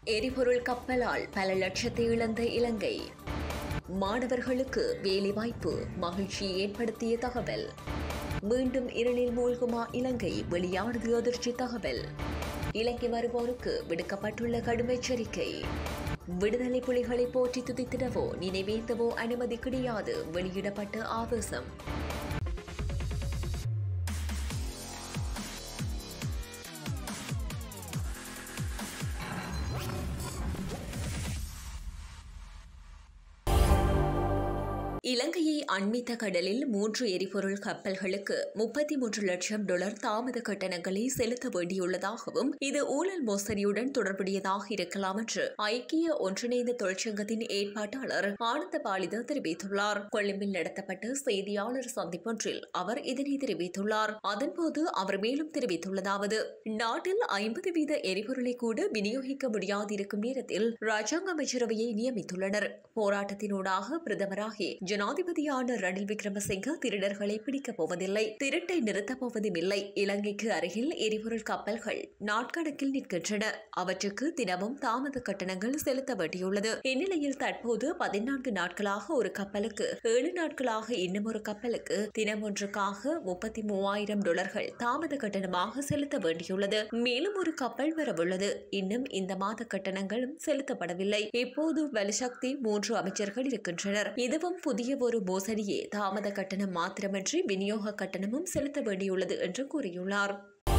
எரிபொருள் கப்பலால் பல லட்சத்தை இழந்த இலங்கை. மாணவர்களுக்கு வேலைவாய்ப்பு மகிழ்ச்சியை ஏற்படுத்திய தகவல். மீண்டும் இருளில் மூழ்குமா இலங்கை, வெளியானது அதிர்ச்சி தகவல். இலங்கை வருவோருக்கு விடுக்கப்பட்டுள்ள கடும் எச்சரிக்கை. விடுதலை புலிகளை போற்றி துதித்திடவோ நினைவேந்தவோ அனுமதி கிடையாது, வெளியிடப்பட்ட ஆவேசம். இலங்கையை அண்மித்த கடலில் 3 எரிபொருள் கப்பல்களுக்கு $33 லட்சம் தாமத கட்டணங்களை செலுத்த வேண்டியுள்ளதாகவும், இது ஊழல் மோசடியுடன் தொடர்புடையதாக இருக்கலாம் என்று ஐக்கிய ஒன்றிணைந்த தொழிற்சங்கத்தின் ஏற்பாட்டாளர் ஆனந்த பாலித தெரிவித்துள்ளார். கொழும்பில் நடத்தப்பட்ட செய்தியாளர் சந்திப்பொன்றில் அவர் இதனை தெரிவித்துள்ளார். அதன்போது அவர் மேலும் தெரிவித்துள்ளதாவது: நாட்டில் 50% எரிபொருளை கூட விநியோகிக்க முடியாதிருக்கும் நேரத்தில் ராஜாங்க அமைச்சரவையை நியமித்துள்ளனர். போராட்டத்தினூடாக பிரதமராகி ஜனாதிபதியான ரணில் விக்ரமசிங்க திருடர்களை பிடிக்கப் போவதில்லை, திருட்டை நிறுத்தப் போவதும் இல்லை. இலங்கைக்கு அருகில் எரிபொருள் கப்பல்கள் நாட்கணக்கில் நிற்கின்றன. அவற்றுக்கு தினமும் தாமத கட்டணங்கள் செலுத்த வேண்டியுள்ளது. இந்நிலையில் தற்போது 14 நாட்களாக ஒரு கப்பலுக்கு, 7 நாட்களாக இன்னும் ஒரு கப்பலுக்கு தினம் ஒன்றுக்காக $33,000 தாமத கட்டணமாக செலுத்த வேண்டியுள்ளது. மேலும் ஒரு கப்பல் வரவுள்ளது. இன்னும் இந்த மாத கட்டணங்களும் செலுத்தப்படவில்லை. இப்போது வலுசக்தி 3 அமைச்சர்கள் இருக்கின்றனர். இதுவும் புதிய ஒரு மோசடியே. தாமத கட்டணம் மாத்திரமன்றி விநியோக கட்டணமும் செலுத்த வேண்டியுள்ளது என்று கூறியுள்ளார்.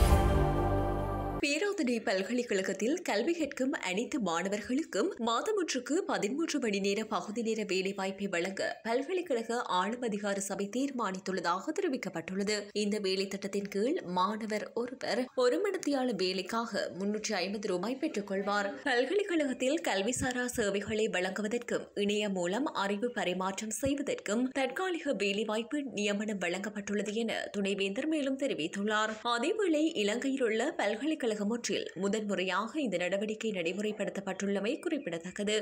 பேராதனை பல்கலைக்கழகத்தில் கல்வி கற்கும் அனைத்து மாணவர்களுக்கும் மாதமொன்றுக்கு 13 மணி நேர பகுதி நேர வேலைவாய்ப்பை வழங்க பல்கலைக்கழக ஆளும் அதிகார சபை தீர்மானித்துள்ளதாக தெரிவிக்கப்பட்டுள்ளது. இந்த வேலை திட்டத்தின் கீழ் மாணவர் ஒருவர் ஒரு மணித்தியால வேலைக்காக $350 பெற்றுக் கொள்வார். பல்கலைக்கழகத்தில் கல்விசாரா சேவைகளை வழங்குவதற்கும் இணையம் மூலம் அறிவு பரிமாற்றம் செய்வதற்கும் தற்காலிக வேலைவாய்ப்பு நியமனம் வழங்கப்பட்டுள்ளது என துணைவேந்தர் மேலும் தெரிவித்துள்ளார். அதேவேளை இலங்கையில் உள்ள பல்கலைக்கழக ஒன்றில் முதன்முறையாக இந்த நடவடிக்கை நடைமுறைப்படுத்தப்பட்டுள்ளமை குறிப்பிடத்தக்கது.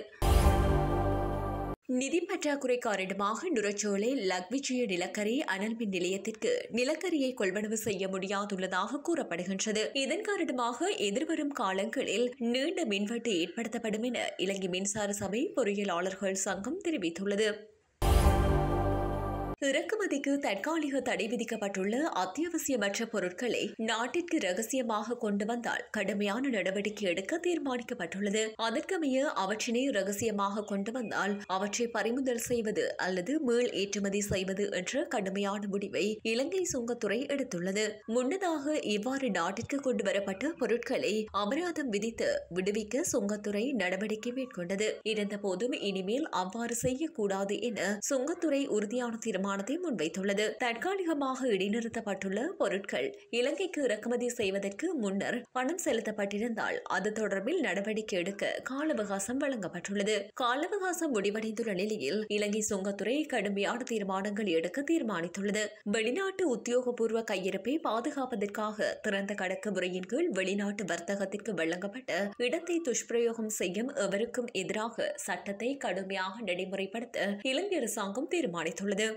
நிதி பற்றாக்குறை காரணமாக நுரச்சோலை லக்விஜய நிலக்கரி அனல் மின் நிலையத்திற்கு நிலக்கரியை கொள்வனவு செய்ய முடியாதுள்ளதாக கூறப்படுகின்றது. இதன் காரணமாக எதிர்வரும் காலங்களில் நீண்ட மின்வெட்டு ஏற்படுத்தப்படும் என இலங்கை மின்சார சபை பொறியியலாளர்கள் சங்கம் தெரிவித்துள்ளது. இறக்குமதிக்கு தற்காலிக தடை விதிக்கப்பட்டுள்ள அத்தியாவசியமற்ற பொருட்களை நாட்டிற்கு ரகசியமாக கொண்டு வந்தால் கடுமையான நடவடிக்கை எடுக்க தீர்மானிக்கப்பட்டுள்ளது. அதற்கமைய அவற்றினை ரகசியமாக கொண்டு வந்தால் அவற்றை பறிமுதல் செய்வது அல்லது மீள் ஏற்றுமதி செய்வது என்ற கடுமையான முடிவை இலங்கை சுங்கத்துறை எடுத்துள்ளது. முன்னதாக இவ்வாறு நாட்டிற்கு கொண்டு வரப்பட்ட பொருட்களை அபராதம் விதித்து விடுவிக்க சுங்கத்துறை நடவடிக்கை மேற்கொண்டது. இருந்தபோதும் இனிமேல் அவ்வாறு செய்யக்கூடாது என சுங்கத்துறை உறுதியான தீர்மானத்தை முன்வைத்துள்ளது. தற்காலிகமாக இடைநிறுத்தப்பட்டுள்ள பொருட்கள் இலங்கைக்கு இறக்குமதி செய்வதற்கு முன்னர் பணம் செலுத்தப்பட்டிருந்தால் அது தொடர்பில் நடவடிக்கை எடுக்க கால அவகாசம் வழங்கப்பட்டுள்ளது. கால அவகாசம் முடிவடைந்துள்ள நிலையில் இலங்கை சுங்கத்துறை கடுமையான தீர்மானங்கள் எடுக்க தீர்மானித்துள்ளது. வெளிநாட்டு உத்தியோகபூர்வ கையிருப்பை பாதுகாப்பதற்காக திறந்த கடக்க முறையின் கீழ் வெளிநாட்டு வர்த்தகத்திற்கு வழங்கப்பட்ட இடத்தை துஷ்பிரயோகம் செய்யும் எவருக்கும் எதிராக சட்டத்தை கடுமையாக நடைமுறைப்படுத்த இலங்கை அரசாங்கம் தீர்மானித்துள்ளது.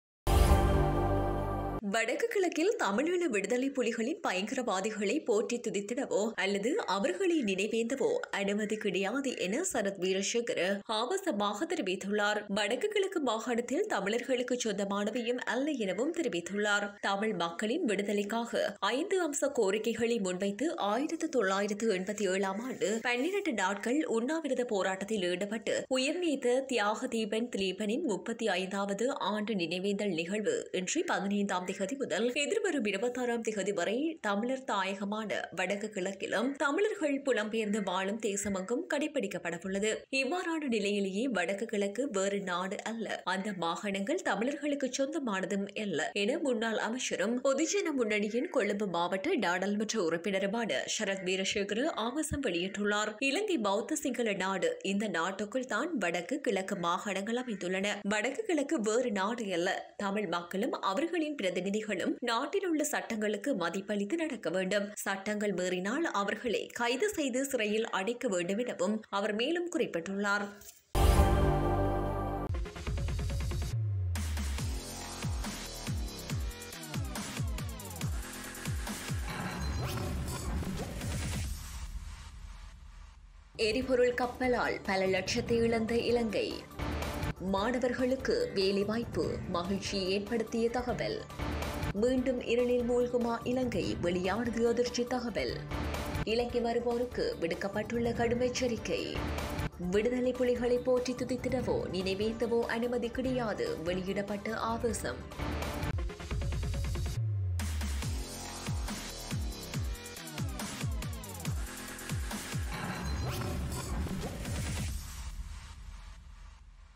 வடக்கு கிழக்கில் தமிழீழ விடுதலை புலிகளின் பயங்கரவாதிகளை போற்றி துதித்திடவோ அல்லது அவர்களை நினைவேந்தவோ அனுமதி கிடையாது என சரத் வீரசேகர ஆபாசமாக தெரிவித்துள்ளார். வடக்கு கிழக்கு மாகாணத்தில் தமிழர்களுக்கு சொந்தமானவையும் அல்ல எனவும் தெரிவித்துள்ளார். தமிழ் மக்களின் விடுதலைக்காக 5 அம்ச கோரிக்கைகளை முன்வைத்து 1987 ஆண்டு 12 நாட்கள் உண்ணாவிரத போராட்டத்தில் ஈடுபட்டு உயிர்நீத்த தியாக தீபன் திலீபனின் 35வது ஆண்டு நினைவேந்தல் நிகழ்வு இன்று 15ஆம் தேதி முதல் எதிர்வரும் 26ஆம் தேதி வரை தமிழர் தாயகமான வடக்கு கிழக்கிலும் தமிழர்கள் புலம்பெயர்ந்து வாழும் தேசமெங்கும் கடைபிடிக்கப்படவுள்ளது. இவ்வாறான நிலையிலேயே வடக்கு கிழக்கு வேறு நாடு அல்ல, அந்த மாகாணங்கள் தமிழர்களுக்கு சொந்தமானதும் அல்ல என முன்னாள் அமைச்சரும் பொதுஜன முன்னணியின் கொழும்பு மாவட்ட நாடாளுமன்ற உறுப்பினருமான சரத் வீரசேகர ஆபாசம் வெளியிட்டுள்ளார். இலங்கை பௌத்த சிங்கள நாடு, இந்த நாட்டுக்குள் தான் வடக்கு கிழக்கு மாகாணங்கள் அமைந்துள்ளன. வடக்கு கிழக்கு வேறு நாடு அல்ல. தமிழ் மக்களும் அவர்களின் பிரதிநிதிகளும் நாட்டில் உள்ள சட்டங்களுக்கு மதிப்பளித்து நடக்க வேண்டும். சட்டங்கள் மீறினால் அவர்களை கைது செய்து சிறையில் அடைக்க வேண்டும் எனவும் அவர் மேலும் குறிப்பிட்டுள்ளார். எரிபொருள் கப்பலால் பல லட்சத்தை இழந்த இலங்கை. மாணவர்களுக்கு வேலைவாய்ப்பு மகிழ்ச்சியை ஏற்படுத்திய தகவல். மீண்டும் இருளில் மூழ்குமா இலங்கை, வெளியானது அதிர்ச்சி தகவல். இலங்கை வருவோருக்கு விடுக்கப்பட்டுள்ள கடும் எச்சரிக்கை. விடுதலை புலிகளை போற்றி துதித்திடவோ நினைவேந்தவோ அனுமதி கிடையாது, வெளியிடப்பட்ட ஆவேசம்.